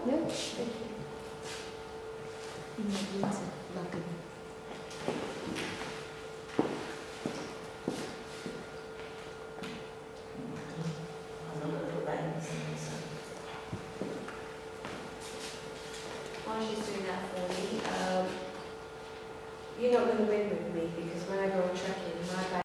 No, thank you. You might need to lock it. While she's doing that for me, you're not going to win with me because when I go on trekking, my